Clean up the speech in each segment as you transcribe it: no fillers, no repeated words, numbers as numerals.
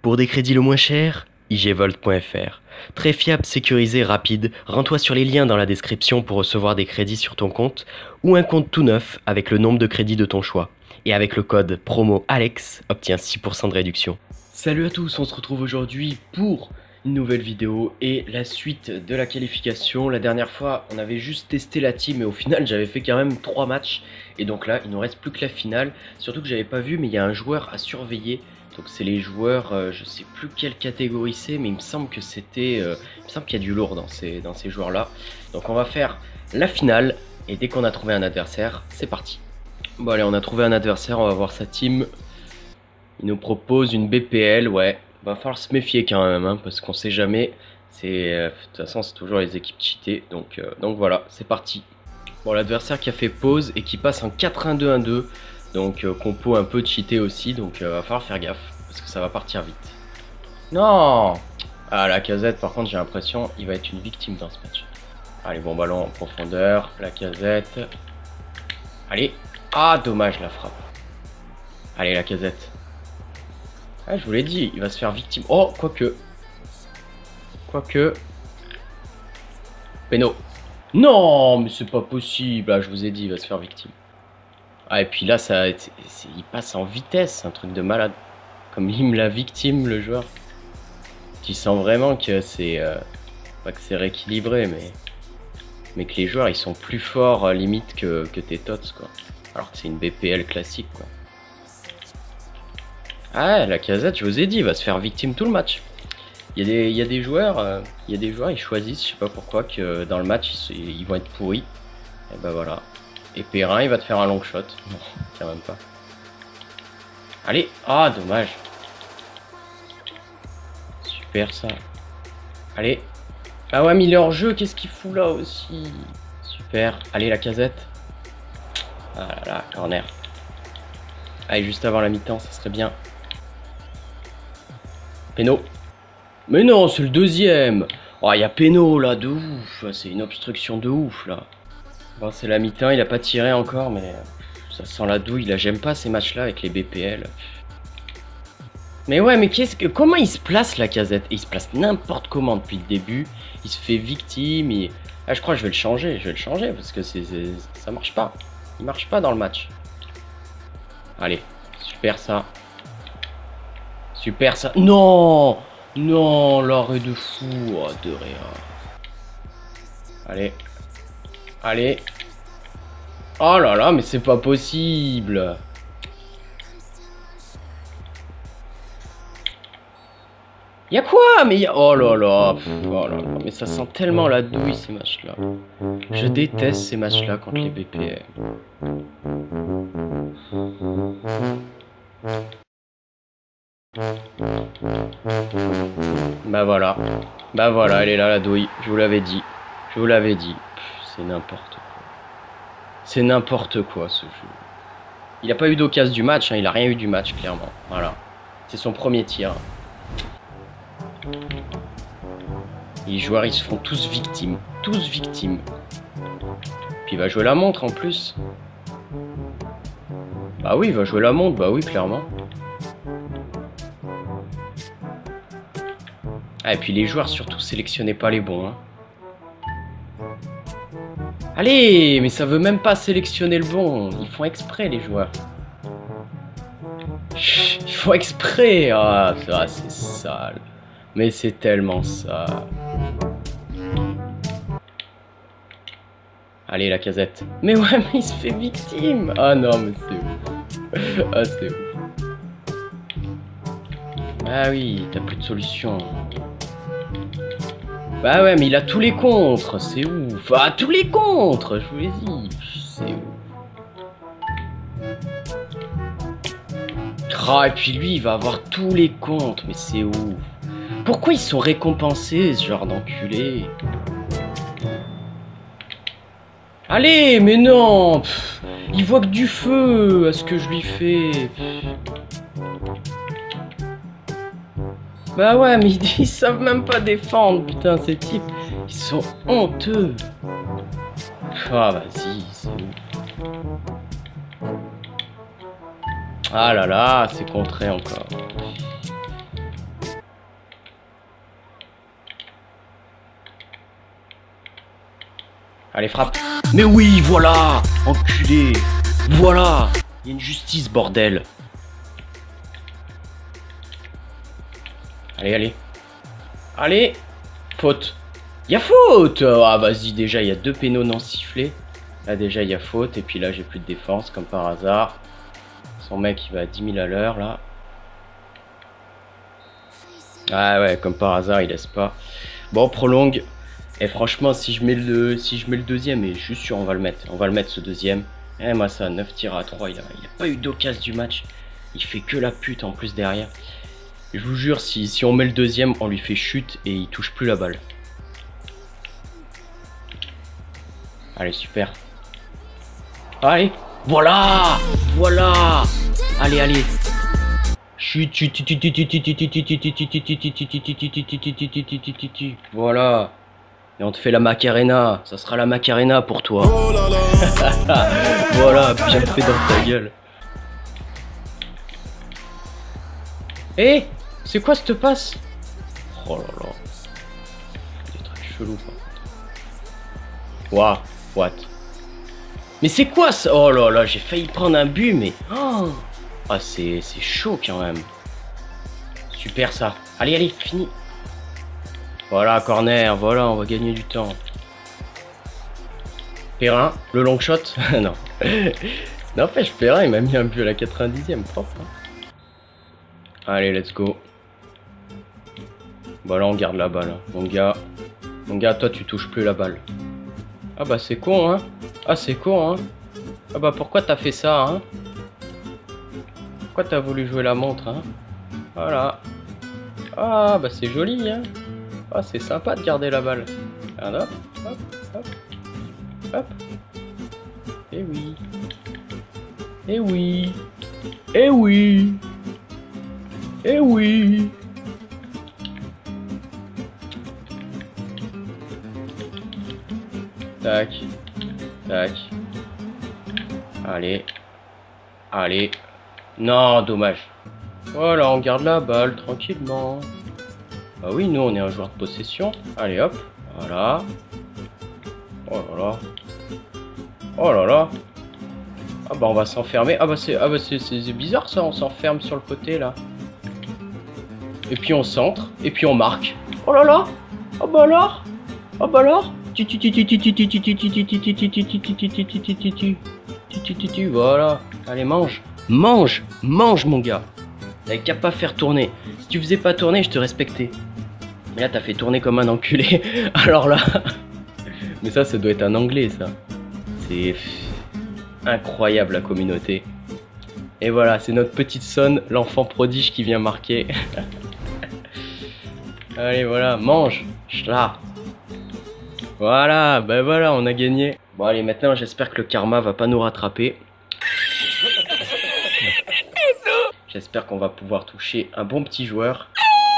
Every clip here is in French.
Pour des crédits le moins cher, igvolt.fr. Très fiable, sécurisé, rapide, rends-toi sur les liens dans la description pour recevoir des crédits sur ton compte ou un compte tout neuf avec le nombre de crédits de ton choix. Et avec le code promo ALEX, obtiens 6% de réduction. Salut à tous, on se retrouve aujourd'hui pour une nouvelle vidéo et la suite de la qualification. La dernière fois, on avait juste testé la team et au final, j'avais fait quand même 3 matchs. Et donc là, il nous reste plus que la finale. Surtout que j'avais pas vu, mais il y a un joueur à surveiller. Donc c'est les joueurs, je sais plus quelle catégorie c'est, mais il me semble que c'était, il me semble qu'il y a du lourd dans ces joueurs-là. Donc on va faire la finale et dès qu'on a trouvé un adversaire, c'est parti. Bon allez, on a trouvé un adversaire, on va voir sa team. Il nous propose une BPL, ouais. Va falloir se méfier quand même, hein, parce qu'on sait jamais. De toute façon, c'est toujours les équipes cheatées. Donc voilà, c'est parti. Bon, l'adversaire qui a fait pause et qui passe en 4-1-2-1-2. Donc compo un peu cheaté aussi. Donc va falloir faire gaffe, parce que ça va partir vite. Non! Ah, la casette, par contre, j'ai l'impression il va être une victime dans ce match. Allez, bon ballon en profondeur. La casette. Allez. Ah, dommage la frappe. Allez, la casette. Ah, je vous l'ai dit, il va se faire victime. Oh, quoique. Péno. Non, mais c'est pas possible. Ah, je vous ai dit, il va se faire victime. Ah, et puis là, il passe en vitesse, un truc de malade. Comme il me la victime, le joueur. Tu sens vraiment que c'est... pas que c'est rééquilibré, mais que les joueurs, ils sont plus forts, limite, que tes tots, quoi. Alors que c'est une BPL classique, quoi. Ah, la casette, je vous ai dit, il va se faire victime tout le match. Il y a des joueurs, ils choisissent, je sais pas pourquoi, que dans le match, ils vont être pourris. Et ben voilà. Et Perrin, il va te faire un long shot. Non, quand même pas. Allez, ah, dommage. Super ça. Allez. Ah ouais, mais il est hors jeu, qu'est-ce qu'il fout là aussi? Super. Allez, la casette. Ah là là, corner. Allez, juste avant la mi-temps, ça serait bien. Péno. Mais non, c'est le deuxième. Oh, il y a Péno là, de ouf. C'est une obstruction de ouf là. Bon, c'est la mi-temps, il a pas tiré encore, mais ça sent la douille. Là, j'aime pas ces matchs-là avec les BPL. Mais ouais, mais comment il se place la casette? Et il se place n'importe comment depuis le début. Il se fait victime. Ah, je crois que je vais le changer. Parce que ça marche pas. Il marche pas dans le match. Allez, super ça. Super ça. Non! Non, l'arrêt de fou. Oh, de rien. Allez. Allez. Oh là là, mais c'est pas possible. Y'a quoi? Mais y'a... Oh là là. Oh là là. Mais ça sent tellement la douille ces matchs-là. Je déteste ces matchs-là contre les BPL. Bah voilà. Bah voilà, elle est là la douille. Je vous l'avais dit. C'est n'importe quoi. C'est n'importe quoi ce jeu. Il a pas eu d'occasion du match, hein. Il a rien eu du match, clairement. Voilà. C'est son premier tir. Les joueurs, ils se font tous victimes. Puis il va jouer la montre en plus. Bah oui, il va jouer la montre, bah oui, clairement. Ah, et puis les joueurs, surtout, sélectionnez pas les bons. Hein. Allez, mais ça veut même pas sélectionner le bon. Ils font exprès, les joueurs. Ils font exprès. Ah, c'est sale. Mais c'est tellement sale. Allez, la casette. Mais ouais, mais il se fait victime. Ah non, mais c'est ouf. Ah, c'est ouf. Ah oui, t'as plus de solution. Bah ouais, mais il a tous les contres, c'est ouf. Ah, tous les contres, je vous l'ai dit. C'est ouf. Ah, et puis lui, il va avoir tous les contres, mais c'est ouf. Pourquoi ils sont récompensés, ce genre d'enculés? Allez, mais non. Il voit que du feu à ce que je lui fais. Bah ouais, mais ils savent même pas défendre, putain, ces types. Ils sont honteux. Ah, vas-y, c'est ouf. Ah là là, c'est contré encore. Allez, frappe. Mais oui, voilà. Enculé. Voilà. Il y a une justice, bordel. Allez, allez. Allez. Faute. Il y a faute. Ah, vas-y, déjà, il y a 2 pénaux non sifflés. Là, déjà, il y a faute. Et puis là, j'ai plus de défense, comme par hasard. Son mec, il va à 10 000 à l'heure, là. Ah ouais, comme par hasard, il laisse pas. Bon, prolongue. Et franchement, si je mets le deuxième, et je suis sûr, on va le mettre ce deuxième. Eh, moi, ça, 9 tirs à 3. Il a pas eu d'occasion du match. Il fait que la pute en plus derrière. Je vous jure, si on met le deuxième, on lui fait chute et il touche plus la balle. Allez, super. Allez, voilà. Voilà. Allez, allez. Chut, chut, chut, chut, chut, chut, chut, chut. Voilà. Et on te fait la Macarena. Ça sera la Macarena pour toi. Voilà, bien fait dans ta gueule. Eh, c'est quoi cette passe? Oh là là. Des trucs chelous par contre. Waouh, what? Mais c'est quoi ça? Oh là là, j'ai failli prendre un but, mais... Oh. Ah, c'est chaud quand même. Super ça. Allez, allez, fini. Voilà, corner, voilà, on va gagner du temps. Perrin, le long shot. Non. N'empêche, Perrin, il m'a mis un but à la 90e, propre. Hein. Allez, let's go. Bah là, on garde la balle. Hein. Mon gars, toi, tu touches plus la balle. Ah bah, c'est con, hein. Ah, c'est con, hein. Ah bah, pourquoi t'as fait ça, hein? Pourquoi t'as voulu jouer la montre, hein? Voilà. Ah, bah, c'est joli, hein. Ah, c'est sympa de garder la balle. Regarde, hop, hop, hop, hop. Eh oui. Eh oui. Eh oui. Eh oui. Tac. Tac. Allez. Allez. Non, dommage. Voilà, on garde la balle tranquillement. Ah oui, nous on est un joueur de possession. Allez hop, voilà. Oh là là. Oh là là. Ah bah on va s'enfermer. Ah bah c'est bizarre ça, on s'enferme sur le côté là. Et puis on centre, et puis on marque. Oh là là. Ah bah alors. Ah bah alors. Voilà. Allez, mange. Mange. Mange mon gars. T'avais qu'à pas faire tourner. Si tu faisais pas tourner, je te respectais. Mais là, t'as fait tourner comme un enculé. Alors là... Mais ça doit être un anglais, ça. C'est... incroyable, la communauté. Et voilà, c'est notre petite Son, l'enfant prodige qui vient marquer. Allez, voilà, mange. Là. Voilà, ben voilà, on a gagné. Bon, allez, maintenant, j'espère que le karma va pas nous rattraper. J'espère qu'on va pouvoir toucher un bon petit joueur.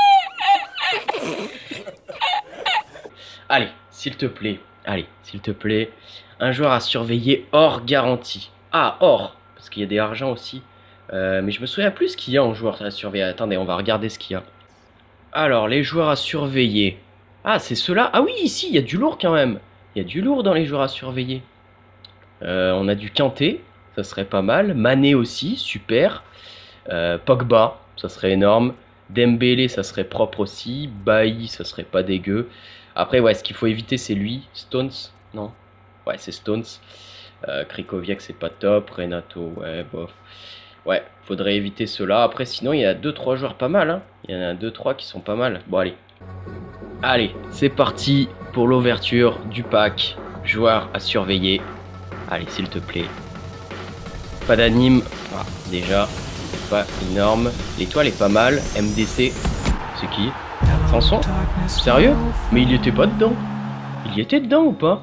Allez, s'il te plaît. Allez, s'il te plaît. Un joueur à surveiller hors garantie. Ah, hors. Parce qu'il y a des argents aussi. Mais je me souviens plus ce qu'il y a en joueur à surveiller. Attendez, on va regarder ce qu'il y a. Alors, les joueurs à surveiller. Ah, c'est ceux-là. Ah oui, ici, il y a du lourd quand même. Il y a du lourd dans les joueurs à surveiller. On a du Kanté. Ça serait pas mal. Mané aussi, super. Pogba, ça serait énorme. Dembélé, ça serait propre aussi. Bailly, ça serait pas dégueu. Après, ouais, ce qu'il faut éviter, c'est lui. Stones, non. Ouais, c'est Stones. Krikoviak, c'est pas top. Renato, ouais, bof. Ouais, faudrait éviter cela. Après, sinon, il y a 2-3 joueurs pas mal. Hein. Il y en a 2-3 qui sont pas mal. Bon, allez. Allez, c'est parti pour l'ouverture du pack. Joueurs à surveiller. Allez, s'il te plaît. Pas d'anime. Ah, déjà. Pas énorme. L'étoile est pas mal. MDC. C'est qui? Sanson? Sérieux? Mais il y était pas dedans. Il y était dedans ou pas?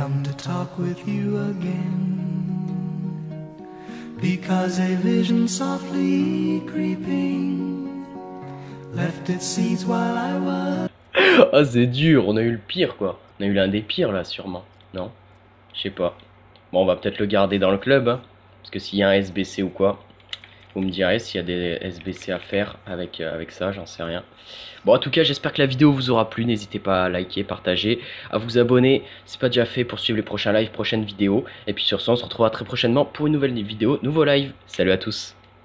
Ah, c'est dur. On a eu le pire quoi. On a eu l'un des pires là sûrement. Non? Je sais pas. Bon, on va peut-être le garder dans le club. Hein, parce que s'il y a un SBC ou quoi. Vous me direz s'il y a des SBC à faire avec ça, j'en sais rien. Bon, en tout cas, j'espère que la vidéo vous aura plu. N'hésitez pas à liker, partager, à vous abonner si ce n'est pas déjà fait pour suivre les prochains lives, prochaines vidéos. Et puis sur ce, on se retrouvera très prochainement pour une nouvelle vidéo, nouveau live. Salut à tous.